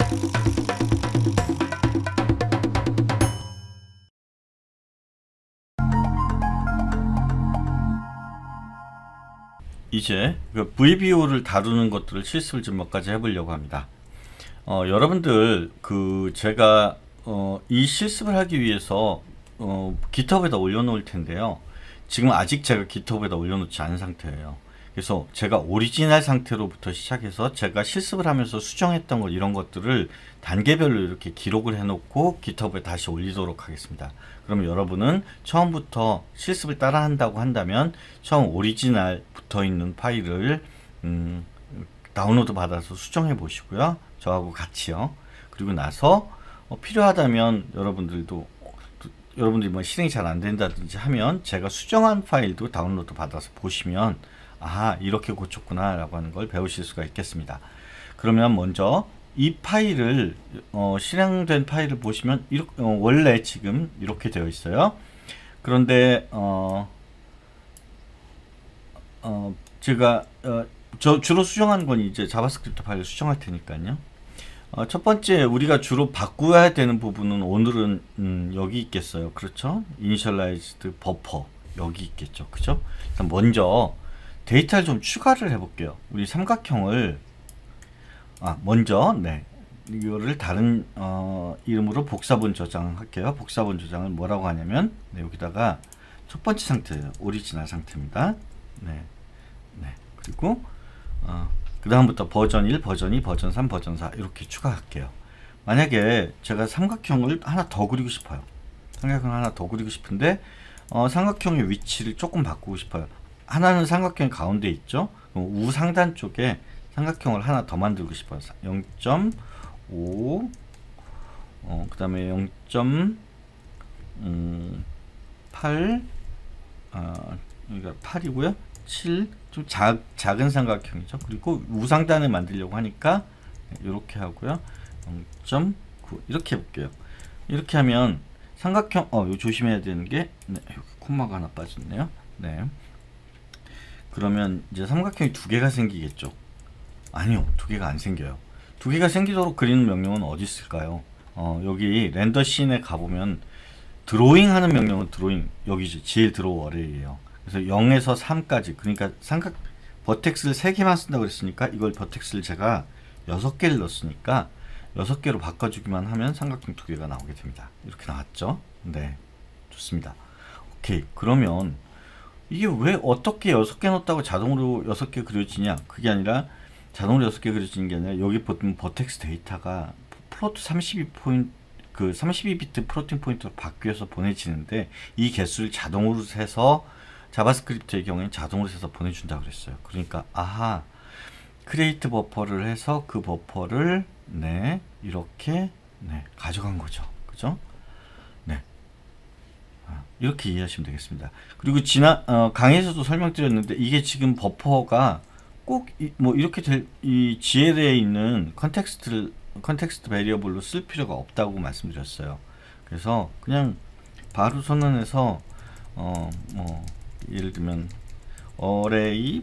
이제 그 VBO를 다루는 것들을 실습을 좀 몇 가지 해보려고 합니다. 여러분들 제가 이 실습을 하기 위해서 GitHub에다 올려놓을 텐데요. 지금 아직 제가 GitHub에다 올려놓지 않은 상태예요. 그래서 제가 오리지널 상태로부터 시작해서 제가 실습을 하면서 수정했던 것 이런 것들을 단계별로 이렇게 기록을 해놓고 GitHub에 다시 올리도록 하겠습니다. 그러면 여러분은 처음부터 실습을 따라 한다고 한다면 처음 오리지널 붙어있는 파일을 다운로드 받아서 수정해 보시고요. 저하고 같이요. 그리고 나서 필요하다면 여러분들이 뭐 실행이 잘 안 된다든지 하면 제가 수정한 파일도 다운로드 받아서 보시면 아 이렇게 고쳤구나 라고 하는 걸 배우실 수가 있겠습니다. 그러면 먼저 이 파일을 실행된 파일을 보시면 원래 지금 이렇게 되어 있어요. 그런데 제가 주로 수정한 건 이제 자바스크립트 파일을 수정할 테니까요. 첫 번째 우리가 주로 바꾸어야 되는 부분은 오늘은 여기 있겠어요. 그렇죠? 이니셜라이즈드 버퍼 여기 있겠죠. 그죠? 일단 먼저 데이터를 좀 추가를 해 볼게요. 우리 삼각형을 먼저 이거를 다른 이름으로 복사본 저장할게요. 복사본 저장을 뭐라고 하냐면 여기다가 첫 번째 상태예요. 오리지널 상태입니다. 그리고 그 다음부터 버전 1, 버전 2, 버전 3, 버전 4 이렇게 추가할게요. 만약에 제가 삼각형을 하나 더 그리고 싶어요. 삼각형을 하나 더 그리고 싶은데 삼각형의 위치를 조금 바꾸고 싶어요. 하나는 삼각형 가운데 있죠. 우상단 쪽에 삼각형을 하나 더 만들고 싶어요. 0.5 그 다음에 0.8 여기가 8이고요. 7 좀 작은 삼각형이죠. 그리고 우상단을 만들려고 하니까 이렇게 하고요. 0.9 이렇게 해볼게요. 이렇게 하면 삼각형 이거 조심해야 되는 게 여기 콤마가 하나 빠졌네요. 그러면 이제 삼각형이 두 개가 생기겠죠. 아니요, 두 개가 안 생겨요. 두 개가 생기도록 그리는 명령은 어디 있을까요? 여기 렌더 씬에 가보면 드로잉 하는 명령은 드로잉 여기지 제일 드로우 어레이예요. 그래서 0에서 3까지 그러니까 버텍스를 3개만 쓴다고 그랬으니까 이걸 버텍스를 제가 6개를 넣었으니까 6개로 바꿔주기만 하면 삼각형 두 개가 나오게 됩니다. 이렇게 나왔죠? 네, 좋습니다. 오케이, 그러면 이게 왜 어떻게 6개 넣었다고 자동으로 6개 그려지냐? 그게 아니라 자동으로 6개 그려지는 게 아니라 여기 보면 버텍스 데이터가 플로트 32비트 플로팅 포인트로 바뀌어서 보내지는데 이 개수를 자동으로 세서 자바스크립트의 경우에는 자동으로 세서 보내준다고 그랬어요. 그러니까 크리에이트 버퍼를 해서 그 버퍼를 이렇게 가져간 거죠. 그죠? 이렇게 이해하시면 되겠습니다. 그리고 강의에서도 설명드렸는데 이게 지금 버퍼가 꼭 뭐 이렇게 이 GL에 있는 컨텍스트 베리어블로 쓸 필요가 없다고 말씀드렸어요. 그래서 그냥 바로 선언해서 뭐 예를 들면 어레이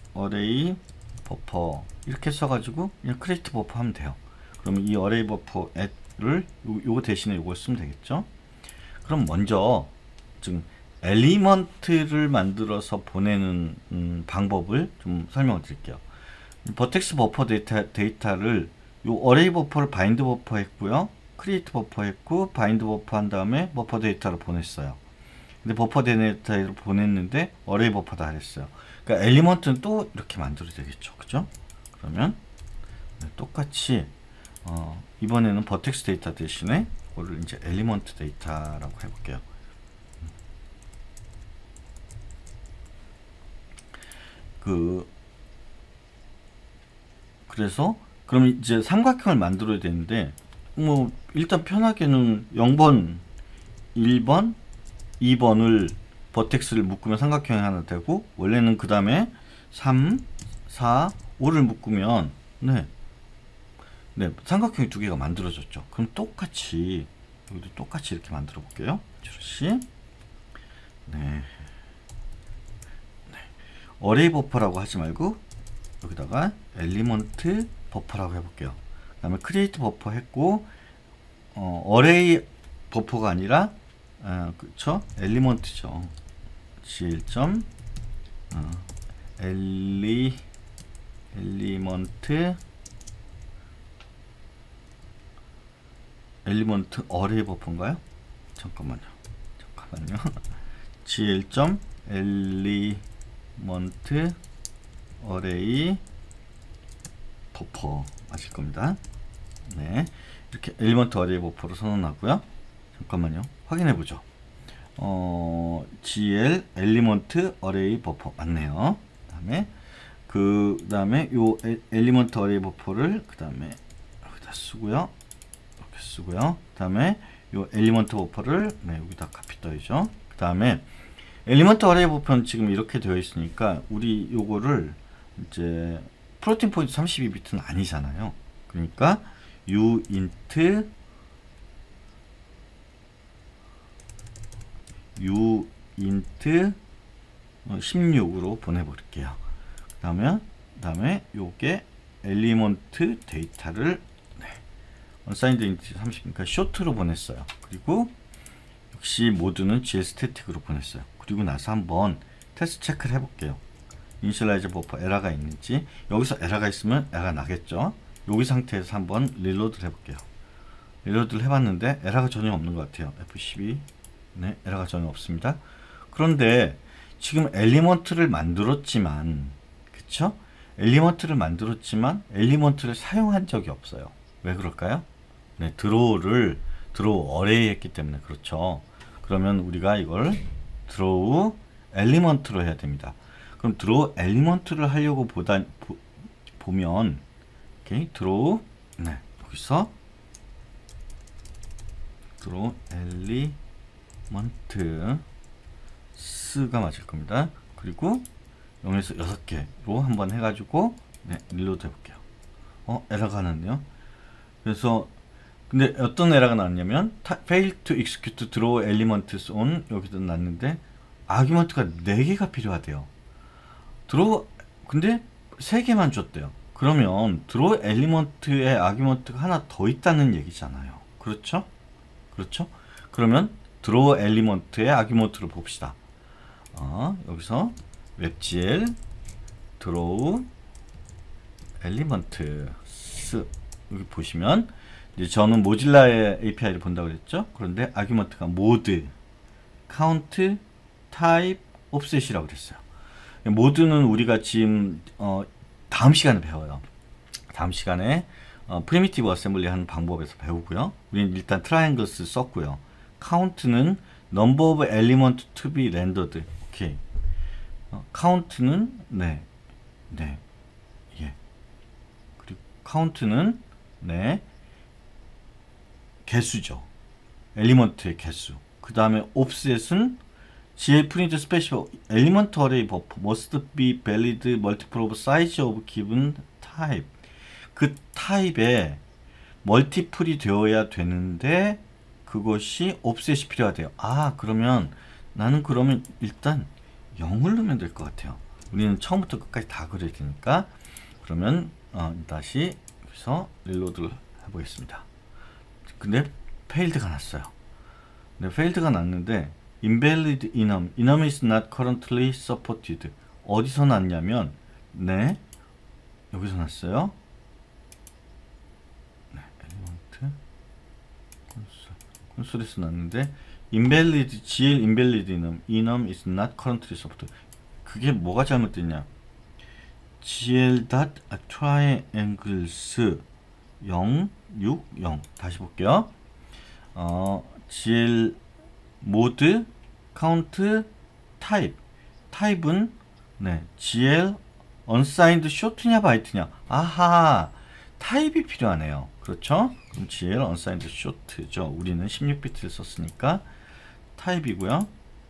버퍼 이렇게 써가지고 그냥 크리에이트 버퍼 하면 돼요. 그러면 이 어레이 버퍼를 요거 대신에 요걸 쓰면 되겠죠. 그럼 먼저 지금 엘리먼트를 만들어서 보내는 방법을 좀 설명을 드릴게요. 버텍스 버퍼 데이터를 요 어레이 버퍼를 바인드 버퍼 했고요. 크리에이트 버퍼 했고 바인드 버퍼 한 다음에 버퍼 데이터를 보냈어요. 근데 버퍼 데이터를 보냈는데 어레이 버퍼다 했어요. 그러니까 엘리먼트는 또 이렇게 만들어야 되겠죠. 그죠? 그러면 똑같이 이번에는 버텍스 데이터 대신에 이거를 이제 엘리먼트 데이터라고 해볼게요. 그래서 그럼 이제 삼각형을 만들어야 되는데 뭐 일단 편하게는 0번, 1번, 2번을 버텍스를 묶으면 삼각형이 하나 되고 원래는 그 다음에 3, 4, 5를 묶으면 삼각형이 두 개가 만들어졌죠. 그럼 똑같이 여기도 똑같이 이렇게 만들어 볼게요. 주시 어레이 버퍼라고 하지 말고 여기다가 엘리먼트 버퍼라고 해볼게요. 다음에 create 버퍼 했고, array 버퍼가 아니라, 그쵸? 엘리먼트죠. gl. 엘리먼트 array 버퍼인가요? 잠깐만요. gl. 엘리먼트 array 버퍼 맞을 겁니다. 네, 이렇게 엘리먼트 array 버퍼로 선언하고요. 잠깐만요. 확인해 보죠. gl 엘리먼트 array 버퍼 맞네요. 그 다음에 요 엘리먼트 array 버퍼를 그 다음에 여기다 쓰고요. 이렇게 쓰고요. 그 다음에 요 엘리먼트 버퍼를 여기다 카피 떠야죠. 그 다음에 엘리먼트 array 버퍼는 지금 이렇게 되어 있으니까 우리 요거를 이제 플로팅 포인트 32비트는 아니잖아요. 그러니까 uint 16으로 보내버릴게요. 그 다음에 요게 엘리먼트 데이터를 unsigned int 30이니까 short로 보냈어요. 그리고 역시 모드는 gl static으로 보냈어요. 그리고 나서 한번 테스트 체크를 해볼게요. initialize 버퍼 에러가 있는지. 여기서 에러가 있으면 에러가 나겠죠. 여기 상태에서 한번 릴로드를 해볼게요. 릴로드를 해봤는데 에러가 전혀 없는 것 같아요. F12. 네, 에러가 전혀 없습니다. 그런데 지금 엘리먼트를 만들었지만, 그쵸? 엘리먼트를 엘리먼트를 사용한 적이 없어요. 왜 그럴까요? 네, 드로우 어레이 했기 때문에 그렇죠. 그러면 우리가 이걸 드로우 엘리먼트로 해야 됩니다. 그럼 드로우 엘리먼트를 하려고 보면 오케이, 드로우 여기서 드로우 엘리먼트 스가 맞을 겁니다. 그리고 0에서 6개로 한번 해가지고 릴로드 해볼게요. 에러가 나네요. 그래서 근데 어떤 에러가 나왔냐면 fail to execute draw elements on 여기도 났는데 아규먼트가 4개가 필요하대요. 근데 3개만 줬대요. 그러면 draw element에 아규먼트가 하나 더 있다는 얘기잖아요. 그렇죠? 그러면 draw element의 아규먼트를 봅시다. 여기서 webgl draw element 여기 보시면 이제 저는 모질라의 API를 본다고 그랬죠. 그런데 아규먼트가 mode, count, type, offset이라고 그랬어요. 모드는 우리가 지금 다음 시간에 배워요. 다음 시간에 프리미티브 어셈블리 하는 방법에서 배우고요. 우리는 일단 트라이앵글스 썼고요. count는 number of element to be rendered. 오케이. count는 그리고 count는 개수죠. 엘리먼트의 개수. 그 다음에 offset은 gl print special element array buffer must be valid multiple of size of given type. 그 타입에 멀티플이 되어야 되는데 그것이 offset이 필요하대요. 그러면 나는 일단 0을 넣으면 될 것 같아요. 우리는 처음부터 끝까지 다 그려야 되니까. 그러면 다시 여기서 릴로드를 해보겠습니다. 근데 페일드가 났어요. 페일드가 났는데 invalid enum is not currently supported. 어디서 났냐면 여기서 났어요. 엘리먼트 콘솔에서 났는데 gl invalid enum is not currently supported. 그게 뭐가 잘못됐냐? gl.triangles 0, 6, 0 다시 볼게요. gl mode, count, type. 타입은 gl unsigned short냐 byte냐. 타입이 필요하네요. 그렇죠? 그럼 gl unsigned short죠. 우리는 16비트를 썼으니까 타입이고요.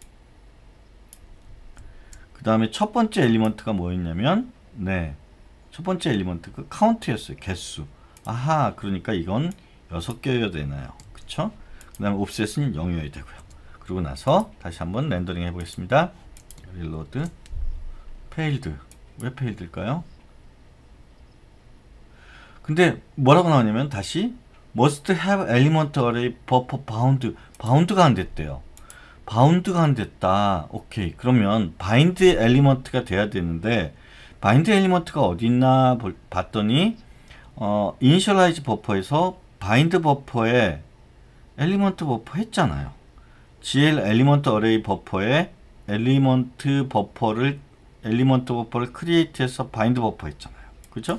그 다음에 첫 번째 엘리먼트가 뭐였냐면 첫 번째 엘리먼트가 카운트였어요. 개수. 그러니까 이건 6개여야 되나요? 그쵸? 그 다음에 옵셋은 0이어야 되고요. 그리고 나서 다시 한번 렌더링 해보겠습니다. 릴로드. 페일드. 왜 페일드일까요? 근데 뭐라고 나오냐면 다시 must have element array buffer bound. 바운드가 안 됐대요. 바운드가 안 됐다. 오케이. 그러면 바인드 엘리먼트가 돼야 되는데 바인드 엘리먼트가 어디 있나 봤더니 이니셜라이즈 버퍼에서 바인드 버퍼에 엘리먼트 버퍼 했잖아요. GL 엘리먼트 어레이 버퍼에 엘리먼트 버퍼를 크리에이트해서 바인드 버퍼 했잖아요. 그렇죠?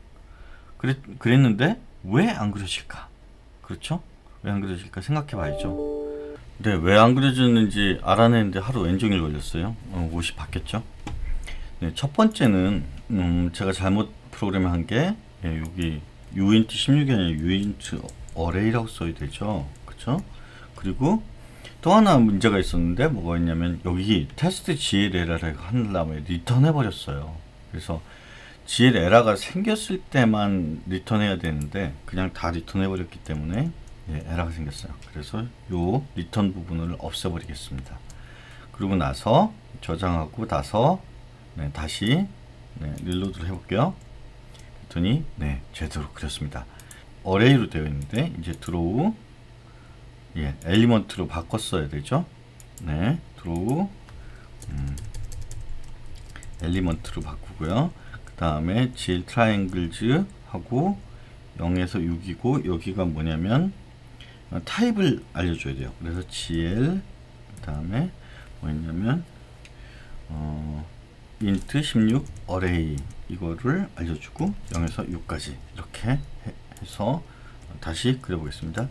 그랬는데 왜 안 그러실까? 그렇죠? 왜 안 그러실까 생각해 봐야죠. 네, 왜 안 그려졌는지 알아내는데 하루 왼종일 걸렸어요. 옷이 바뀌었죠. 네, 첫 번째는 제가 잘못 프로그램 한 게 여기 uint 16이 아니라 uint array라고 써야 되죠. 그쵸? 그리고 또 하나 문제가 있었는데 뭐가 있냐면 여기 테스트 GL 에러를 한 다음에 리턴 해버렸어요. 그래서 GL 에러가 생겼을 때만 리턴해야 되는데 그냥 다 리턴 해버렸기 때문에 에러가 생겼어요. 그래서 요 리턴 부분을 없애버리겠습니다. 그리고 나서 저장하고 나서 다시 릴로드를 해볼게요. 그랬더니 제대로 그렸습니다. 어레이로 되어 있는데 이제 드로우 엘리먼트로 바꿨어야 되죠. 드로우 엘리먼트로 바꾸고요. 그 다음에 GL 트라이앵글즈 하고 0에서 6이고 여기가 뭐냐면 타입을 알려줘야 돼요. 그래서 GL 그 다음에 뭐였냐면 int 16 array 이거를 알려주고 0에서 6까지 이렇게 해서 다시 그려보겠습니다.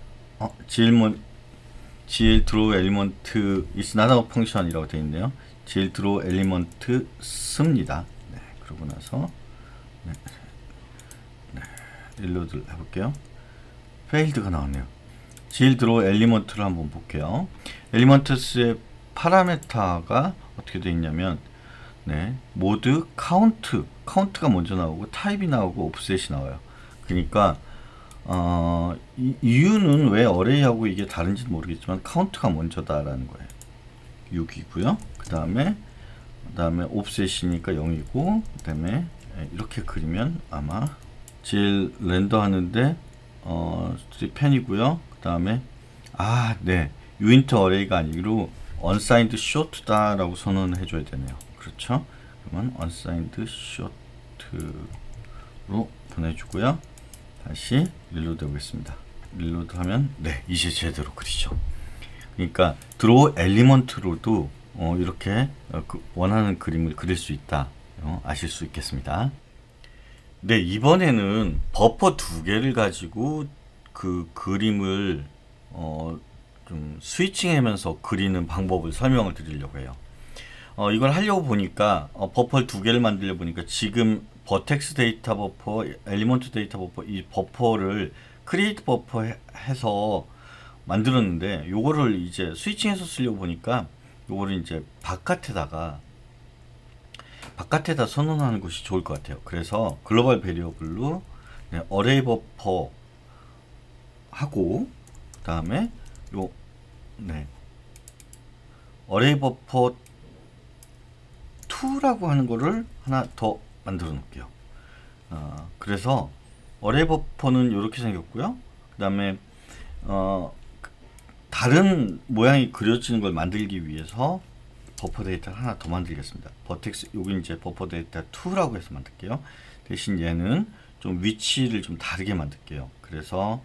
GL draw element is not a function 이라고 되어 있네요. GL draw element 씁니다. 그러고 나서 릴로드 해볼게요. failed가 나왔네요. GL draw element를 한번 볼게요. elements의 파라메타가 어떻게 되어 있냐면 모드 카운트가 먼저 나오고 타입이 나오고 옵셋이 나와요. 그러니까 이유는 왜 어레이하고 이게 다른지 모르겠지만 카운트가 먼저다라는 거예요. 6이고요. 그 다음에 옵셋이니까 0이고 그 다음에 이렇게 그리면 아마 GL 렌더 하는데 펜이고요. 그 다음에 uint array가 아니고 unsigned short다 라고 선언을 해줘야 되네요. 그렇죠? 그러면 unsigned short로 보내주고요. 다시 릴로드 해보겠습니다. 릴로드 하면 이제 제대로 그리죠. 그러니까 드로우 엘리먼트로도 이렇게 원하는 그림을 그릴 수 있다. 아실 수 있겠습니다. 이번에는 버퍼 두 개를 가지고 그 그림을 좀 스위칭하면서 그리는 방법을 설명을 드리려고 해요. 이걸 하려고 보니까 버퍼를 두 개를 만들려 보니까 지금 버텍스 데이터 버퍼, 엘리먼트 데이터 버퍼 이 버퍼를 크리에이트 버퍼 해서 만들었는데 요거를 이제 스위칭해서 쓰려고 보니까 요거를 이제 바깥에다 선언하는 것이 좋을 것 같아요. 그래서 글로벌 베리어블로 어레이 버퍼 하고 그 다음에 요 어레이 버퍼 2라고 하는 거를 하나 더 만들어 놓을게요. 그래서 어레이 버퍼는 이렇게 생겼고요. 그 다음에 다른 모양이 그려지는 걸 만들기 위해서 버퍼 데이터를 하나 더 만들겠습니다. 버텍스 여기 이제 버퍼 데이터 2라고 해서 만들게요. 대신 얘는 좀 위치를 좀 다르게 만들게요. 그래서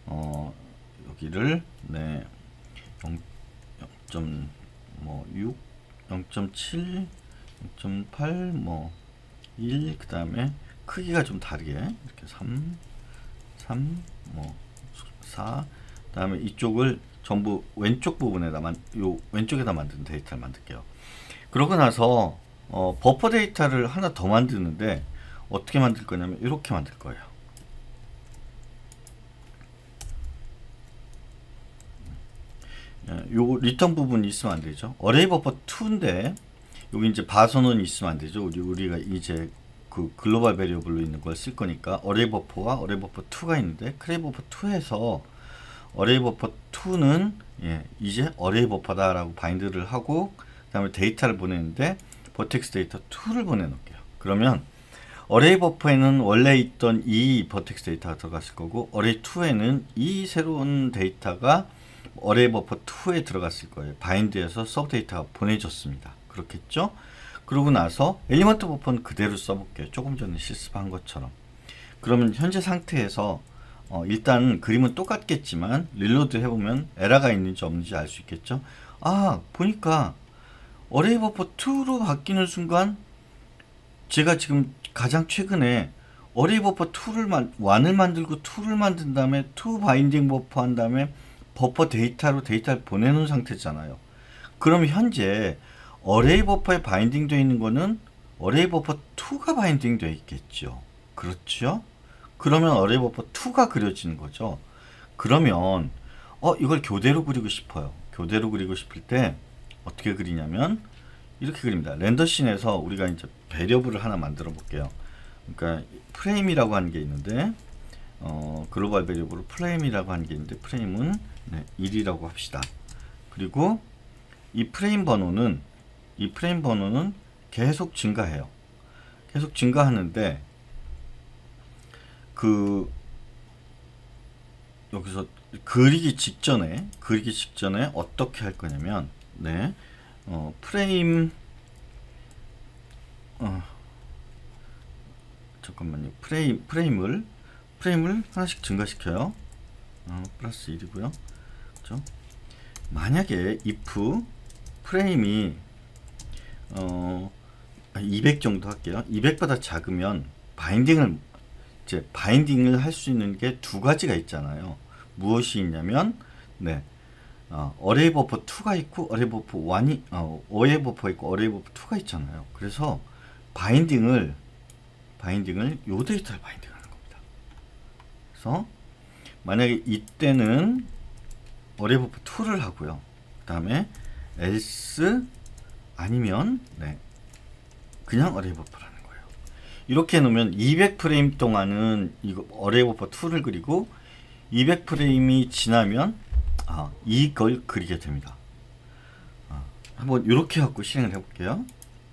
여기를 0.6, 0.7, 0.8, 1, 그 다음에 크기가 좀 다르게 이렇게 3, 4, 그 다음에 이쪽을 전부 왼쪽 부분에다 왼쪽에다 만든 데이터를 만들게요. 그러고 나서 버퍼 데이터를 하나 더 만드는데 어떻게 만들 거냐면 이렇게 만들 거예요. 요 리턴 부분이 있으면 안 되죠. 어레이 버퍼 2인데 여기 이제 바선언이 있으면 안 되죠. 우리가 이제 그 글로벌 베리어블로 있는 걸 쓸 거니까 어레이 버퍼와 어레이 버퍼 2가 있는데 크레이 버퍼 2에서 어레이 버퍼 2는 이제 어레이 버퍼다 라고 바인드를 하고 그 다음에 데이터를 보내는데 버텍스 데이터 2를 보내놓을게요. 그러면 어레이 버퍼에는 원래 있던 이 버텍스 데이터가 들어갔을 거고 어레이 2에는 이 새로운 데이터가 어레이 버퍼 2에 들어갔을 거예요. 바인드에서 서브 데이터가 보내졌습니다. 그렇겠죠? 그러고 나서 엘리먼트 버퍼는 그대로 써볼게요. 조금 전에 실습한 것처럼. 그러면 현재 상태에서 일단 그림은 똑같겠지만 릴로드 해보면 에러가 있는지 없는지 알 수 있겠죠. 아, 보니까 어레이 버퍼 2로 바뀌는 순간 제가 지금 가장 최근에 어레이 버퍼 1을 만들고 2를 만든 다음에 2 바인딩 버퍼 한 다음에 버퍼 데이터로 데이터를 보내놓은 상태잖아요. 그럼 현재 어레이 버퍼에 바인딩 되어 있는 거는 어레이 버퍼 2가 바인딩 되어 있겠죠. 그렇죠? 그러면 어레이 버퍼 2가 그려지는 거죠. 그러면 이걸 교대로 그리고 싶어요. 교대로 그리고 싶을 때 어떻게 그리냐면 이렇게 그립니다. 렌더씬에서 우리가 이제 배려부를 하나 만들어 볼게요. 그러니까 프레임이라고 하는 게 있는데 글로벌 배려부로 프레임이라고 하는 게 있는데 프레임은 1이라고 합시다. 그리고 이 프레임 번호는 계속 증가해요. 계속 증가하는데 여기서 그리기 직전에 어떻게 할 거냐면 프레임 잠깐만요. 프레임을 하나씩 증가시켜요. 플러스 1이고요. 그렇죠? 만약에 if 프레임이 200 정도 할게요. 200보다 작으면 바인딩을 할 수 있는 게 두 가지가 있잖아요. 무엇이 있냐면 어레이 버퍼 2가 있고 어레이 버퍼 1이 어레이 버퍼 있고 어레이 버퍼 2가 있잖아요. 그래서 바인딩을 요 데이터를 바인딩하는 겁니다. 그래서 만약에 이때는 어레이 버퍼 2를 하고요. 그 다음에 else 아니면 그냥 어레이 버퍼라는 거예요. 이렇게 해놓으면 200프레임 동안은 이거 어레이 버퍼 2를 그리고 200프레임이 지나면 이걸 그리게 됩니다. 한번 이렇게 갖고 실행을 해볼게요.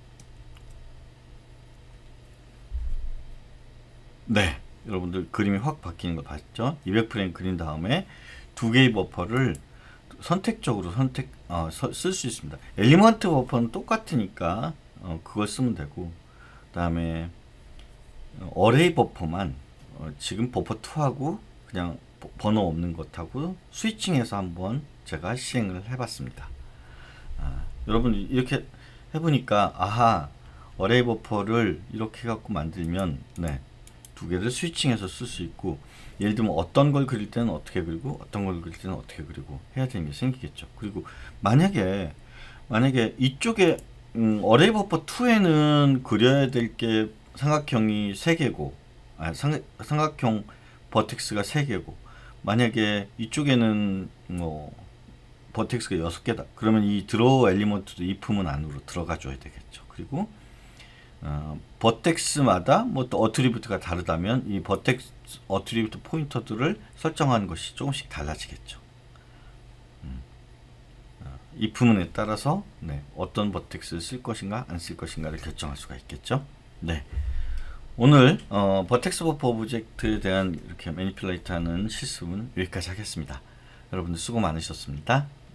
네, 여러분들 그림이 확 바뀌는 거 봤죠? 200프레임 그린 다음에 두 개의 버퍼를 선택적으로 쓸 수 있습니다. 엘리먼트 버퍼는 똑같으니까 그걸 쓰면 되고, 그 다음에 어레이 버퍼만 지금 버퍼 2하고 그냥 번호 없는 것하고 스위칭해서 한번 제가 시행을 해봤습니다. 여러분 이렇게 해보니까 아하, 어레이 버퍼를 이렇게 해갖고 만들면 두 개를 스위칭해서 쓸 수 있고, 예를 들면 어떤 걸 그릴 때는 어떻게 그리고 어떤 걸 그릴 때는 어떻게 그리고 해야 되는 게 생기겠죠. 그리고 만약에 이쪽에 어레이 버퍼 2에는 그려야 될 게 삼각형이 3개고 삼각형 버텍스가 3개고 만약에 이쪽에는 버텍스가 6개다. 그러면 이 드로우 엘리먼트도 if문 안으로 들어가 줘야 되겠죠. 그리고 버텍스마다 또 어트리뷰트가 다르다면 이 버텍스 어트리뷰트 포인터들을 설정하는 것이 조금씩 달라지겠죠. if문에 따라서 어떤 버텍스를 쓸 것인가 안 쓸 것인가를 결정할 수가 있겠죠. 오늘 버텍스 버퍼 오브젝트에 대한 이렇게 매니플레이트 하는 실습은 여기까지 하겠습니다. 여러분들 수고 많으셨습니다.